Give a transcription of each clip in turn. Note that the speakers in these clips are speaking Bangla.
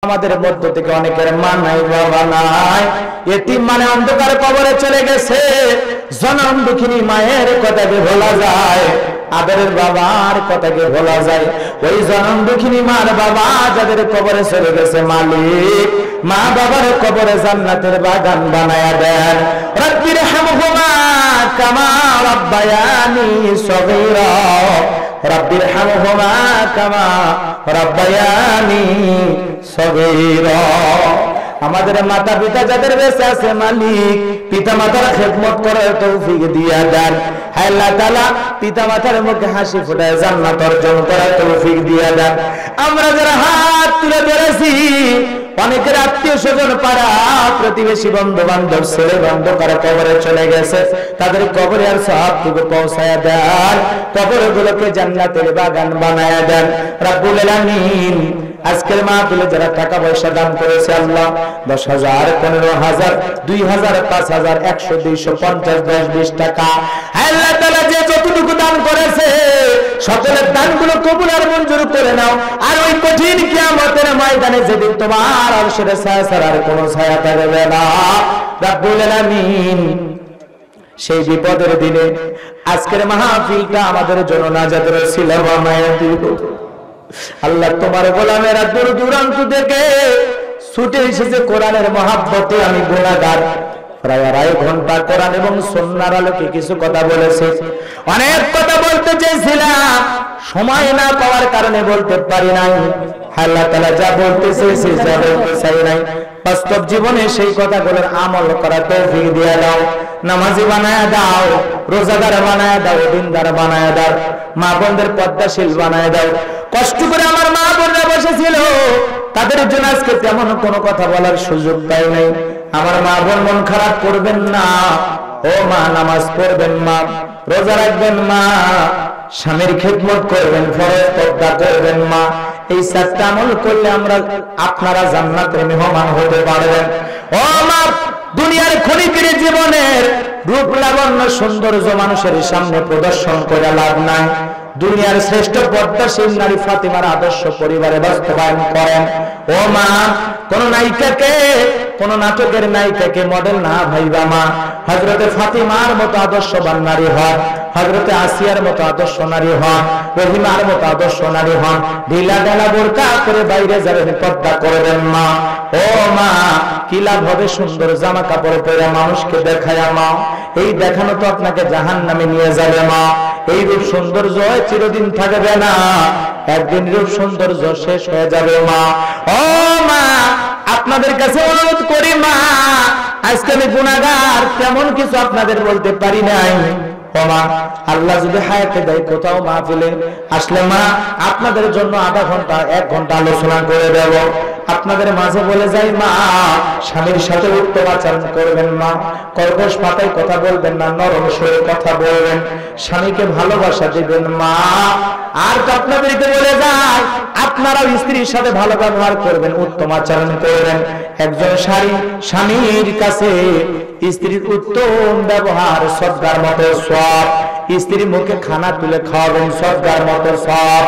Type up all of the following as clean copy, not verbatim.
আমাদের মধ্য থেকে অনেকের মা নাই, বাবা নাই, এতিম মানে অন্ধকার কবরে চলে গেছে। জনম দুঃখিনী মায়ের কথাকে ভোলা যায়, আদরের বাবার কথাকে ভোলা যায়। ওই জনম দুঃখিনী মার বাবা যাদের কবরে চলে গেছে, মালিক মা বাবার কবরে জান্নাতের বাগান বানায়া দেন। রব্বির হামহুমা কামা রাব্বায়ানি সগীরা, রব্বির হামহুমা কামা রাব্বায়ানি সগীরা। আমাদের মাতা পিতা যাদের বেঁচে আছে, মালিক পিতা মাতার খেদমত করার তৌফিক দিয়া দেন। হায় আল্লাহ তাআলা, পিতা মাতার মুখে হাসি ফোটায় জান্নাত অর্জন করার তৌফিক দিয়া দেন। আমরা যারা হাত তুলে ধরেছি, অনেকের আত্মীয় স্বজন, পাড়া প্রতিবেশী, বন্ধু বান্ধব, ছেলে বন্ধু কারা কবরে চলে গেছে, তাদের কবরে আর সওয়াবটুকু পৌঁছায়া দেন, কবরগুলোকে জান্নাতের বাগান বানায়া দেন রব্বুল আলামিন। আজকের মাহফিলে যারা টাকা পয়সা দান করেছে, আল্লাহ 10,000, 15,000, 2,000, 5,000, 100, 200, 50, 10, 20 টাকা, আল্লাহ তাআলা যে যতটুকু দান করেছে সকলের দানগুলো কবুল আর মঞ্জুর করে নাও। আর ওই কঠিন কিয়ামতের ময়দানে যেদিন তোমার আরশের ছায়া ছাড়া আর কোনো ছায়া থাকবে না রব্বুল আলামিন, সেই বিপদের দিনে আজকের মাহফিলটা আমাদের জন্য নাজাতের ওসিলা বানায়া দিও। আল্লাহ তোমার গোলামেরা দূর দূরান্ত থেকে ছুটে এসেছে কোরআনের মহাব্বতে। আমি গুনাহগার, প্রায় 2.5 ঘন্টা কোরআন এবং সুন্নাহর আলোকে কিছু কথা বলেছে। অনেক কথা বলতে চেয়েছিলাম, সময় না পাওয়ার কারণে বলতে পারি নাই। আল্লাহ তাআলা যা বলতে চেয়েছে, যা বলতে চাই নাই, বাস্তব জীবনে সেই কথাগুলোর আমল করার তৌফিক দিয়ে দাও। নামাজি বানায়া দাও, রোজাদার বানায়া দাও, দিনদার বানায়া দাও, মা বোনদের পদ্মাশীল বানায়া দাও। কষ্ট করে আমার মা বোনরা বসেছিল, তাদের জন্য আজকে তেমন কোনো কথা বলার সুযোগ পাই নাই। আমার মা বোন মন খারাপ করবেন না। ও মা, নামাজ পড়বেন মা, রোজা রাখবেন মা, স্বামীর খেদমত করবেন, ফরজ পর্দা করবেন মা। এই 4টা আমল করলে আপনারা জান্নাতের মেহমান হতে পারবেন। ও মা, দুনিয়ার ক্ষণিকের জীবনের রূপ লাবণ্য সৌন্দর্য মানুষের সামনে প্রদর্শন করে লাভ নাই। দুনিয়ার শ্রেষ্ঠ পদ্মাশীল নারী ফাতিমার আদর্শ পরিবারে বাস্তবায়ন করেন। ও মা, কোন নায়িকাকে, কোন নাটকের নায়িকাকে মডেল না ভাইবা মা, হযরতে ফাতিমার মতো আদর্শবান নারী হন, হযরতে আসিয়ার মতো আদর্শ নারী হন, রহিমার মতো আদর্শ নারী হন। ঢিলা ঢালা বোরকা করে বাইরে যাবেন, পর্দা করবেন মা। ও মা, কি লাভ হবে সুন্দর জামা কাপড় পরে মানুষকে দেখায়া মা? এই দেখানো তো আপনাকে জাহান্নামে নিয়ে যাবে মা। এই রূপ সৌন্দর্য চিরদিন থাকবে না, একদিন রূপ সৌন্দর্য শেষ হয়ে যাবে মা। ও মা, আপনাদের কাছে অনুরোধ করি মা, আজকে আমি গুনাহগার, তেমন কিছু আপনাদের বলতে পারি নাই। ও মা, আল্লাহ যদি হায়াতে দেয়, কোথাও মাহফিলে আসলে মা আপনাদের জন্য আধা ঘন্টা 1 ঘন্টা আলোচনা করে দেব। আপনাদের মাঝে বলে যাই মা, স্বামীর সাথে উত্তম আচরণ করবেন মা, কর্কশ ভাষায় কথা বলবেন না, নরম সুরে কথা বলবেন, স্বামীকে ভালোবাসা দিবেন মা। আর তো আপনাদেরকে বলে যাই, আপনারাও স্ত্রীর সাথে ভালো ব্যবহার করবেন, উত্তম আচরণ করবেন। একজন স্বামীর কাছে স্ত্রীর উত্তম ব্যবহার সদগার মতো সব, স্ত্রীর মুখে খানা তুলে খাওয়াবেন সদগার মতো সব।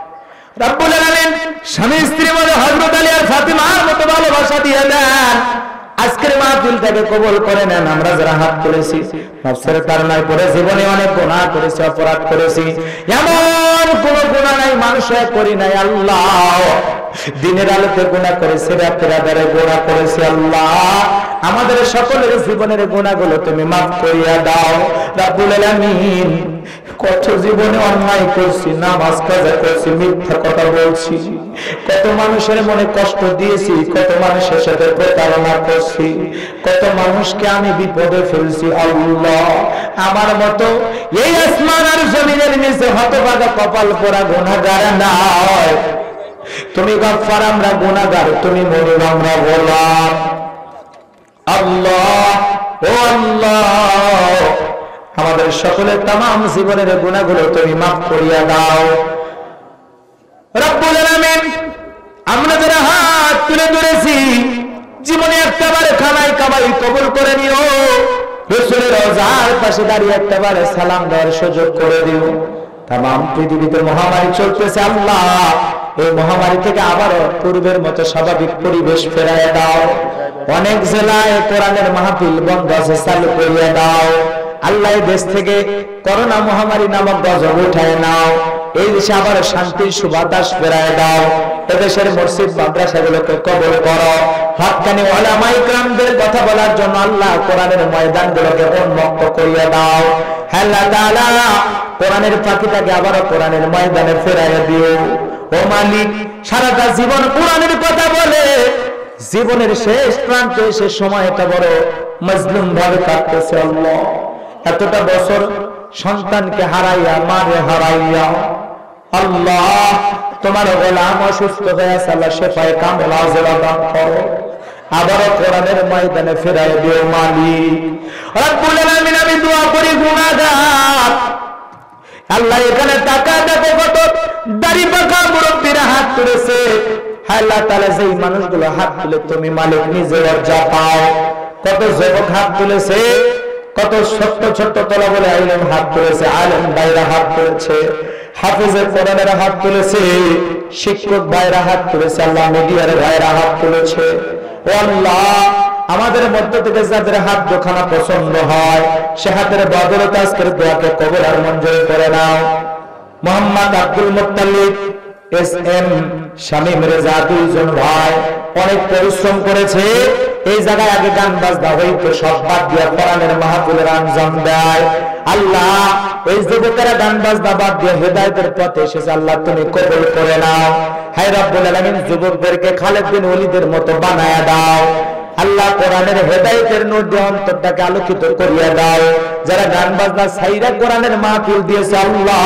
রব্বুল আলামিন স্বামী স্ত্রী বলে হযরত আলী আর ফাতিমার মতো ভালোবাসা দিয়ে দেন। আজকের মাহফিলটাকে কবুল করে নেন। আমরা যারা হাত তুলেছি, নফসের তাড়নায় পড়ে জীবনে অনেক গুনাহ করেছি, অপরাধ করেছি, এমন কোন গুনাহ নাই মানুষ করি নাই আল্লাহ। দিনের আলোতে গুনাহ করেছি, রাতের আধারে গুনাহ করেছি আল্লাহ। আমাদের সকলের জীবনের গুনাহগুলো তুমি মাফ করিয়া দাও রব্বুল আলামিন। কত জীবনে অন্যায় করছি, নামাজ কাজা করছি, মিথ্যা কথা বলছি, কত মানুষের মনে কষ্ট দিয়েছি, কত মানুষের সাথে প্রতারণা করছি, কত মানুষকে আমি বিপদে ফেলছি আল্লাহ। আমার মতো এই আসমান আর জমিনের নিচে হতভাগা কপাল পোড়া গুনাহগার নয়, তুমি গফফার, আমরা গুনাহগার, তুমি মনিব, আমরা গোলাম আল্লাহ। ও আল্লাহ, আমাদের সকলের তামাম জীবনের গুনাহগুলো তুমি মাফ করিয়া দাও রব্বুল আলামিন। আমরা যারা হাত তুলে ধরেছি, জীবনে একটাবারে খানায় কামাই কবুল করে নিও। রাসূলের রওজার পাশে দাঁড়িয়ে একটাবারে সালাম দেওয়ার সুযোগ করে দিও। তামাম পৃথিবীতে মহামারী চলতেছে আল্লাহ, এই মহামারী থেকে আবারও পূর্বের মতো স্বাভাবিক পরিবেশ ফেরায় দাও। অনেক জেলায় কোরআনের মাহফিল বন্ধ আছে, চালু করিয়ে দাও। আল্লাহ দেশ থেকে করোনা মহামারী নামক গজব উঠায় নাও। এই দেশে আবার শান্তির সুবাতাস ফেরায় দাও। এদেশের মসজিদ মাদ্রাসাগুলোকে কবুল করো। হক্কানি উলামা ইকরামদের কথা বলার জন্য আল্লাহ কোরআনের ময়দানগুলোকে উন্মুক্ত করিয়ে দাও। হে আল্লাহ তাআলা, কোরআনের পাখিটাকে আবারও কোরআনের ময়দানে ফেরাইয়া দিও। ও মালিক, সারাটা জীবন কোরআনের কথা বলে জীবনের শেষ প্রান্তে এসে সময়টা বড় মজলুম ভাবে কাটতেছে। আল্লাহ, এতটা বছর সন্তানকে হারাইয়া, মারে হারাইয়া, আল্লাহ তোমার গোলাম অসুস্থ হয়ে আছে, আল্লাহ শেফায়ে কামেল আজলা দান করো। আবারও কোরআনের ময়দানে ফেরাই দিও মালিক। রব্বুল আলামিন, আমি দোয়া করি গুনাহগার আল্লাহ, এখানে টাকা দেখো কত দাড়ি পাকা মুরব্বীরা হাত তুলেছে। আল্লাহ তাআলা, যেই মানুষগুলো হাত তুলে তুমি মালিক নিজে লজ্জা পাও। কত যুবক হাত তুলেছে, কত ছোট্ট ছোট্ট তোলা বলে আইলেম হাত তুলেছে, আলেম ভাইরা হাত তুলেছে, হাফেজে কোরআনের হাত তুলেছে, শিক্ষক ভাইরা হাত তুলেছে, আল্লাহ মিডিয়ার ভাইরা হাত তুলেছে। ও আল্লাহ, আমাদের মধ্য থেকে যাদের হাত দুখানা পছন্দ হয় সে হাতের বদলতে আজকের দোয়াকে কবুল আর মঞ্জুর করে নাও। মোহাম্মদ আব্দুল মুত্তালিব, এস এম শামীম রেজা, দুইজন ভাই অনেক পরিশ্রম করেছে। এই জায়গায় আগে গান বাজনা হইতো, সব বাদ দিয়ে কোরআনের মাহফিলের আঞ্জাম দেয়। আল্লাহ, এই যুবকেরা গান বাজনা বাদ দিয়ে হেদায়েতের পথে এসেছে, আল্লাহ তুমি কবুল করে নাও। হে রব্বুল আলামিন, যুবকদেরকে খালেদ বিন ওলীদের মতো বানায়া দাও। আল্লাহ, কোরআনের হেদায়েতের নূর দিয়ে অন্তরটাকে আলোকিত করিয়া দাও। যারা গান বাজনা ছাইরা কোরআনের মাহফিল দিয়েছে, আল্লাহ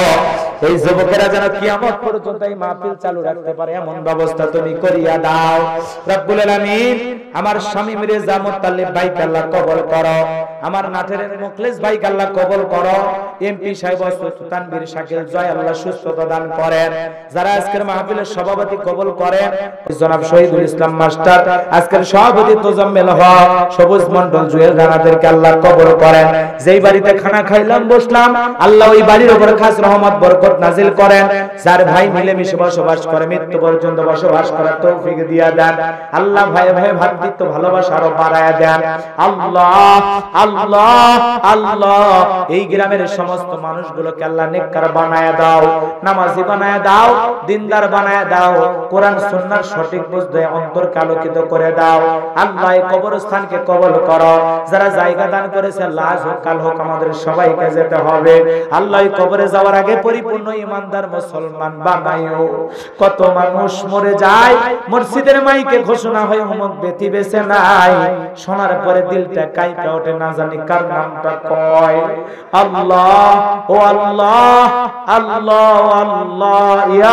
এই যুবকেরা যেন কিয়ামত পর্যন্ত এই মাহফিল চালু রাখতে পারে এমন ব্যবস্থা তুমি করিয়া দাও। রব্বুল আলামিন, আমার শামীম রেজা মুত্তালিব ভাইকে আল্লাহ কবুল করো। আমার নাটের মুখলেস ভাইকে আল্লাহ কবুল করো। এমপি সাহেব তানভীর শাকিল জয়, আল্লাহ সুস্থতা দান করেন। যারা আজকের মাহফিলের সভাপতি কবুল করেন, জনাব শহীদুল ইসলাম মাস্টার, আজকের সভাপতি তোজাম্মেল হক, সবুজ মন্ডল, জুয়েল রানাদেরকে আল্লাহ কবুল করেন। যেই বাড়িতে খানা খাইলাম বসলাম, আল্লাহ ওই বাড়ির উপর খাস রহমত বরকত নাজিল করেন। যার ভাই মিলেমিশে বসবাস করে মৃত্যু পর্যন্ত বসবাস করার তৌফিক দিয়া দেন। আল্লাহ ভাই ভাই ভাতৃত্ব ভালোবাসা আরো বাড়ায়া দেন। আল্লাহ আল্লাহ আল্লাহ, এই গ্রামের সমস্ত মানুষগুলোকে আল্লাহ নেককার বানায়া দাও, নামাজি বানায়া দাও, দিনদার বানায়া দাও, কোরআন সুন্নাহর সঠিক বুঝতে অন্তরকে আলোকিত করে দাও। আল্লাহ, এই কবরস্থানকে কবুল করো। যারা জায়গা দান করেছে, লাজ হোক কাল হোক আমাদের সবাইকে যেতে হবে। আল্লাহ, এই কবরে যাওয়ার আগে পরিপূর্ণ ইমানদার মুসলমান বানাইও। কত মানুষ মরে যায়, মসজিদের মাইকে ঘোষণা হয় অমুক ব্যক্তি বেঁচে নাই, শোনার পরে দিলটা কাঁইপা ওঠে, না জানি কার নামটা কয়। আল্লাহ, ও আল্লাহ, আল্লাহ আল্লাহ, ইয়া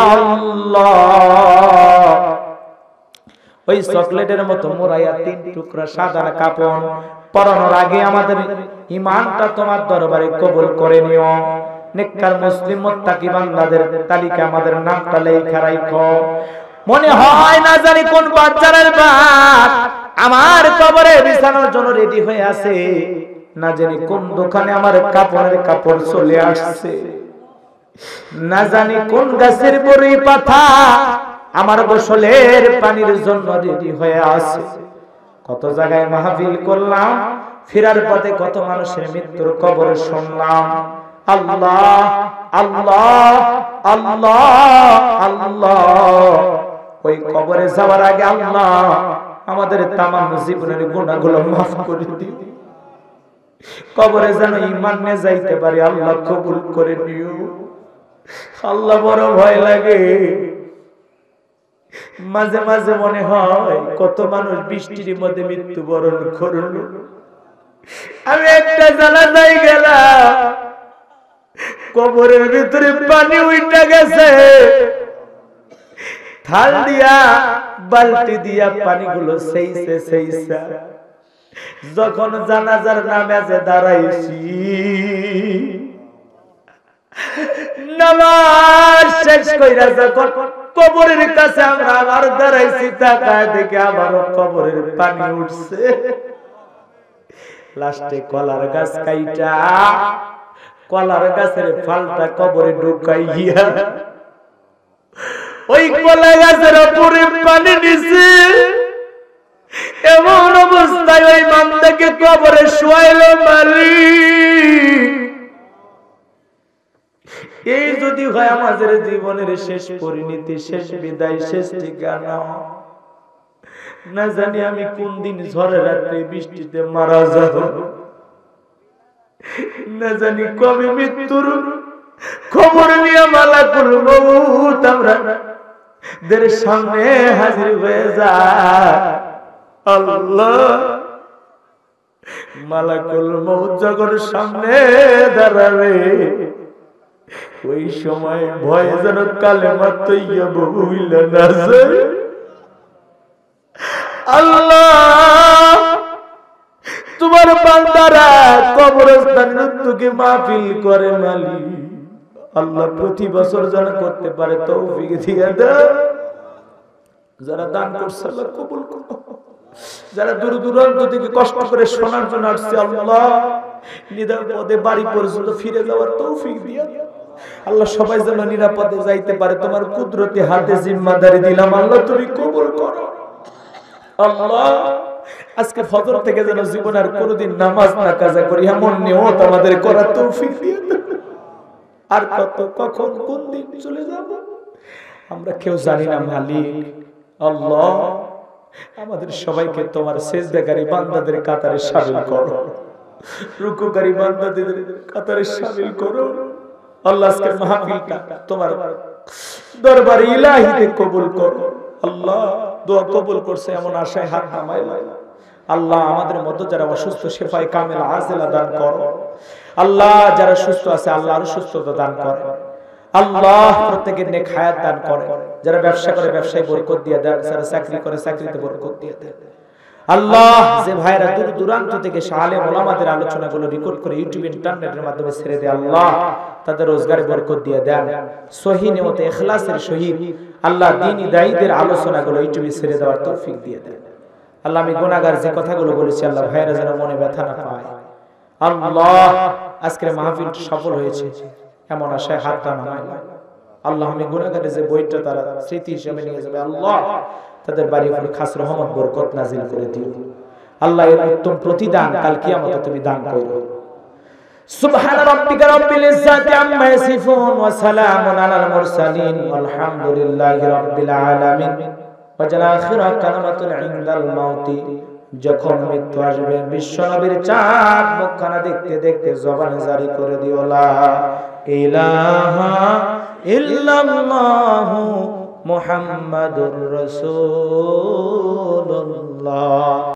আল্লাহ, ওই চকলেটের মতো মোড়াইয়া 3 টুকরা সাদা কাপড় পরানোর আগে আমাদের ঈমানটা তোমার দরবারে কবুল করে নিও। নেককার মুসলিম মুত্তাকি বান্দাদের তালিকা আমাদের নামটা লেখা রাখো। মনে হয় না জানি কোন বাচ্চার বাপ আমার কবরে বিছানোর জন্য রেডি হয়ে আছে, না জানি কোন দোকানে আমার কাপড়ের কাপড় চলে আসছে, না জানি কোন গাছের বড়ি পাতা আমার গোসলের পানির জন্য রেডি হয়ে আছে। কত জায়গায় মাহফিল করলাম, ফেরার পথে কত মানুষের মৃত্যুর খবর শুনলাম। আল্লাহ আল্লাহ আল্লাহ আল্লাহ, ওই কবরে যাওয়ার আগে আল্লাহ আমাদের তামাম জীবনের গুনাহগুলো মাফ করে দিও। কবরে যেন ঈমান নিয়ে যাইতে পারি, আল্লাহ কবুল করে নিও। আল্লাহ, বড় ভয় লাগে, মাঝে মাঝে মনে হয় কত মানুষ বৃষ্টির মধ্যে মৃত্যুবরণ করল। আমি একটা জানাজায় গেলাম, কবরের ভিতরে পানি উইঠা গেছে, থাল দিয়া বালতি দিয়া পানিগুলো সেইছে সেইছে। যখন জানাজার নামাজে দাঁড়াইছি, নামাজ শেষ কইরা যখন কবরের কাছে আমরা আবার দাঁড়াইছি, তাকায় দেখে আবারও কবরের পানি উঠছে। লাস্টে কলার গাছ কাইটা কলার গাছের ফালটা কবরে ঢুকাইয়া ওই কলা গাছের উপরে পানি নিছে। এমন অবস্থায় ওই বান্দাকে কবরে শোয়াইলো মালিক। এই যদি হয় আমাদের জীবনের শেষ পরিণতি, শেষ বিদায়, শেষ ঠিকানা, না জানি আমি কোন দিন ঝড়ে রাত্রে বৃষ্টিতে মারা যাব, না জানি কবে মৃত্যুর খবর নিয়ে মালাকুল মউত আমাদের সামনে হাজির হয়ে যায়। আল্লাহ, মালাকুল মউত যখন সামনে দাঁড়াবে, ওই সময় ভয়ে যেন কালেমা তৈয়ব হইল না যায়। আল্লাহ, তোমার বান্দারা কবরস্থানের উদ্যোগে মাহফিল করে মালিক। আল্লাহ, প্রতি বছর যেন করতে পারে তৌফিক দিয়ে দাও। যারা দান করছে আল্লাহ কবুল করো। যারা দূর দূরান্ত থেকে কষ্ট করে শোনার জন্য আসছে, আল্লাহ নিরাপদে বাড়ি পর্যন্ত ফিরে যাওয়ার তৌফিক দিয়ে দাও। আল্লাহ, সবাই যেন নিরাপদে যাইতে পারে, তোমার কুদরতি হাতে জিম্মাদারি দিলাম। আল্লাহ, তুমি কবুল করো। আল্লাহ, আজকে ফজর থেকে যেন জীবন আর কোনোদিন নামাজ না কাজা করি, এমন নিয়ত আমাদের করার তৌফিক দিয়ে দাও। আর কত, কখন, কোন দিন চলে যাব আমরা কেউ জানি না মালিক। আল্লাহ, আমাদের সবাইকে তোমার সিজদাকারী বান্দাদের কাতারে শামিল করো, রুকুকারী বান্দাদের কাতারে শামিল করো। আল্লাহ, আজকের মাহফিলটা তোমার দরবারে ইলাহিতে কবুল করো। আল্লাহ, দোয়া কবুল করছে এমন আশায় হাত নামাইলা। আল্লাহ, আমাদের মধ্যে যারা অসুস্থ শেফায়ে কামিল আজেলা দান করো। আল্লাহ, যারা সুস্থ আছে আল্লাহ আরো সুস্থতা দান করে। আল্লাহ, প্রত্যেকের নেক হায়াত দান করে। যারা ব্যবসা করে ব্যবসায় বরকত দিয়ে দেন, যারা চাকরি করে চাকরিতে বরকত দিয়ে দেন। আল্লাহ, যে ভাইরা দূর দূরান্ত থেকে আলেম ওলামাদের আলোচনাগুলো রেকর্ড করে ইউটিউব ইন্টারনেটের মাধ্যমে ছেড়ে দেয়, আল্লাহ তাদের রোজগারে বরকত দিয়ে দেন। সহিহ নিয়তে ইখলাসের সহিত আল্লাহ দ্বীনি দায়ীদের আলোচনাগুলো ইউটিউবে ছেড়ে দেওয়ার তৌফিক দিয়ে দেন। আল্লাহ, আমি গুনাহগার যে কথাগুলো বলেছি আল্লাহ ভাইরা যেন মনে ব্যথা না পায়। আল্লাহ, আজকের মাহফিল সফল হয়েছে এমন আশায় হাতটা নামাইলাম। আল্লাহ, আমি গুনাহগারের যে বইটা তারা স্মৃতি হিসেবে নিয়ে যাবে, আল্লাহ তাদের বাড়ি উপরে খাস রহমত বরকত নাজিল করে দিও। আল্লাহ, এর উত্তম প্রতিদান কাল কিয়ামতে তুমি দান করো। সুবহান রাব্বিকা রাব্বিল ইজ্জাতি আম্মা ইয়াসিফুন ওয়া সালামুন আলাল মুরসালিন ওয়ালহামদুলিল্লাহি রাব্বিল আলামিন। ওয়া জাল আখিরা কালামাতুন ইনদাল মাউতি। যখন মৃত্যু আসবে বিশ্বনবীর চাঁদ মুখখানা দেখতে দেখতে জবানে জারি করে দিও, লা ইলাহা ইল্লাল্লাহু মুহাম্মাদুর রাসূলুল্লাহ।